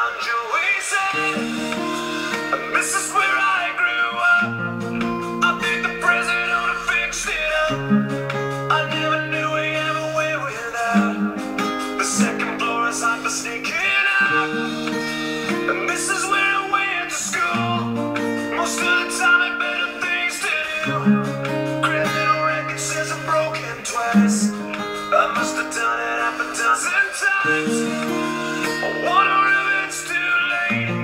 And this is where I grew up. I think the president ought to fix it up. I never knew we ever went without. The second floor is hot for sneaking up. And this is where I went to school. Most of the time I had better things to do. Criminal record says I'm broken twice. I must have done it half a dozen times. I wonder if it's too late.